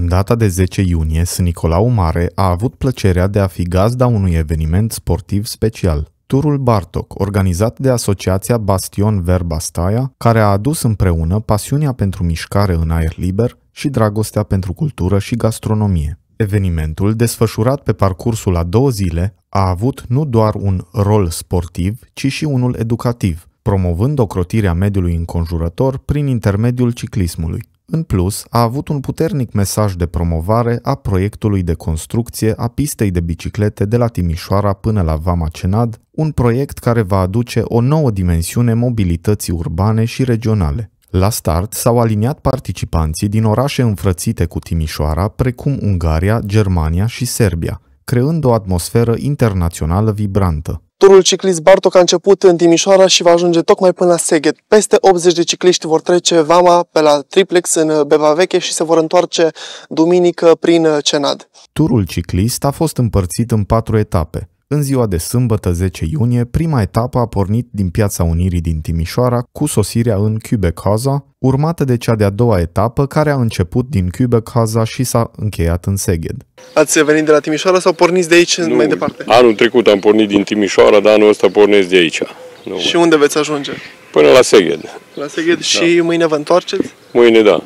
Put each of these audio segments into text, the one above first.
data de 10 iunie, S. Nicolau Mare a avut plăcerea de a fi gazda unui eveniment sportiv special. Turul Bartok, organizat de Asociația Bastion Verba Staia, care a adus împreună pasiunea pentru mișcare în aer liber și dragostea pentru cultură și gastronomie. Evenimentul, desfășurat pe parcursul a 2 zile, a avut nu doar un rol sportiv, ci și unul educativ, promovând ocrotirea mediului înconjurător prin intermediul ciclismului. În plus, a avut un puternic mesaj de promovare a proiectului de construcție a pistei de biciclete de la Timișoara până la Vama Cenad, un proiect care va aduce o nouă dimensiune mobilității urbane și regionale. La start s-au aliniat participanții din orașe înfrățite cu Timișoara, precum Ungaria, Germania și Serbia, creând o atmosferă internațională vibrantă. Turul ciclist Bartok a început în Timișoara și va ajunge tocmai până la Szeged. Peste 80 de cicliști vor trece Vama pe la Triplex în Beba Veche și se vor întoarce duminică prin Cenad. Turul ciclist a fost împărțit în 4 etape. În ziua de sâmbătă 10 iunie, prima etapă a pornit din Piața Unirii din Timișoara cu sosirea în Kübekhaza, urmată de cea de-a doua etapă care a început din Kübekhaza și s-a încheiat în Szeged. Ați venit de la Timișoara sau porniți de aici mai departe? Anul trecut am pornit din Timișoara, dar anul ăsta pornesc de aici. Și unde veți ajunge? Până la Szeged. La Szeged și mâine vă întoarceți? Mâine, da.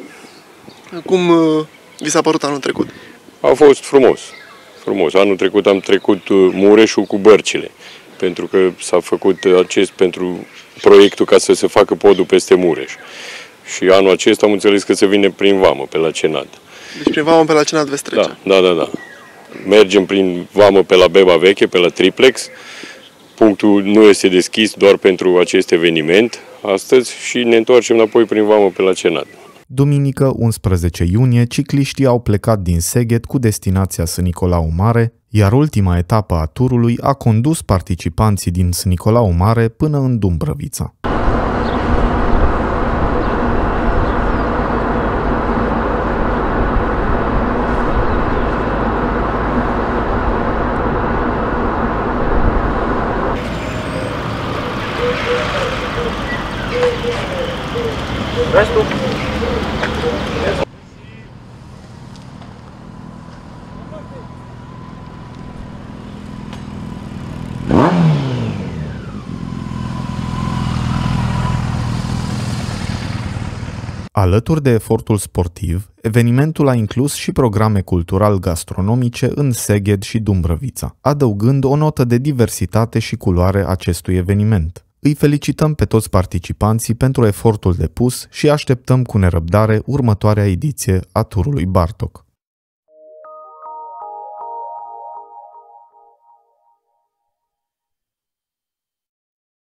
Cum vi s-a părut anul trecut? A fost frumos. Frumos. Anul trecut am trecut Mureșul cu bărcile, pentru că s-a făcut pentru proiectul ca să se facă podul peste Mureș. Și anul acesta am înțeles că se vine prin Vamă, pe la Cenad. Deci prin Vamă pe la Cenad veți trece? Da. Mergem prin Vamă pe la Beba Veche, pe la Triplex. Punctul nu este deschis doar pentru acest eveniment astăzi și ne întoarcem înapoi prin Vamă pe la Cenad. Duminică, 11 iunie, cicliștii au plecat din Szeged cu destinația S. Nicolau Mare, iar ultima etapă a turului a condus participanții din S. Nicolau Mare până în Dumbrăvița. Alături de efortul sportiv, evenimentul a inclus și programe cultural-gastronomice în Szeged și Dumbrăvița, adăugând o notă de diversitate și culoare acestui eveniment. Îi felicităm pe toți participanții pentru efortul depus și așteptăm cu nerăbdare următoarea ediție a turului Bartok.